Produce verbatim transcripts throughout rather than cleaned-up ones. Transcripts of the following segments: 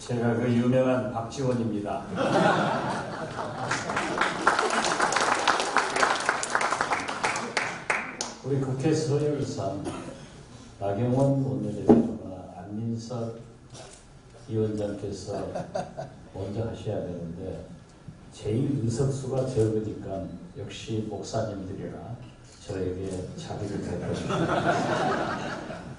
제가 그 유명한 박지원입니다. 우리 국회 서열상 나경원 원내대표나 안민석 위원장께서 먼저 하셔야 되는데 제일 의석수가 적으니까 역시 목사님들이라 저에게 자비를 베풀었습니다.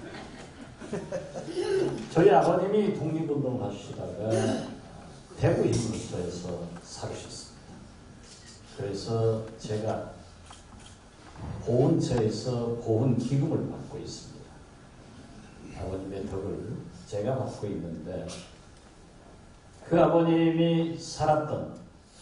저희 아버님이 독립운동 하시다가 대구 인문서에서 살으셨습니다. 그래서 제가 보훈처에서 보훈기금을 받고 있습니다. 아버님의 덕을 제가 받고 있는데 그 아버님이 살았던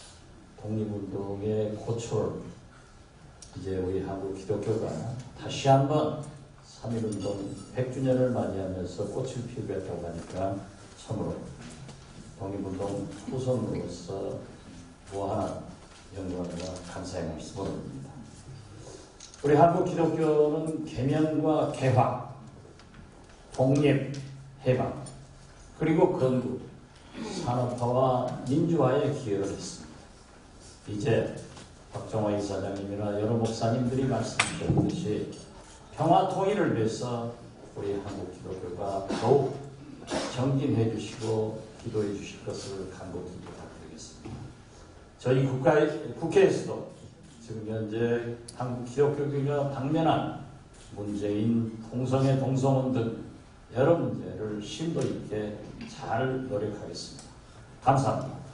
독립운동의 고초를 이제 우리 한국 기독교가 다시 한번 삼일운동 백 주년을 맞이하면서 꽃을 피우고 했다고 하니까 참으로 독립운동 후손으로서 무한한 영광과 감사의 말씀을 올립니다. 우리 한국 기독교는 개명과 개화, 독립, 해방, 그리고 건국, 산업화와 민주화에 기여를 했습니다. 이제 박정화 이사장님이나 여러 목사님들이 말씀드렸듯이 평화 통일을 위해서 우리 한국 기독교가 더욱 정진해 주시고 기도해 주실 것을 간곡히 부탁드리겠습니다. 저희 국가, 국회에서도 지금 현재 한국 기독교계가 당면한 문재인, 동성애, 동성혼 등 여러 문제를 심도 있게 잘 노력하겠습니다. 감사합니다.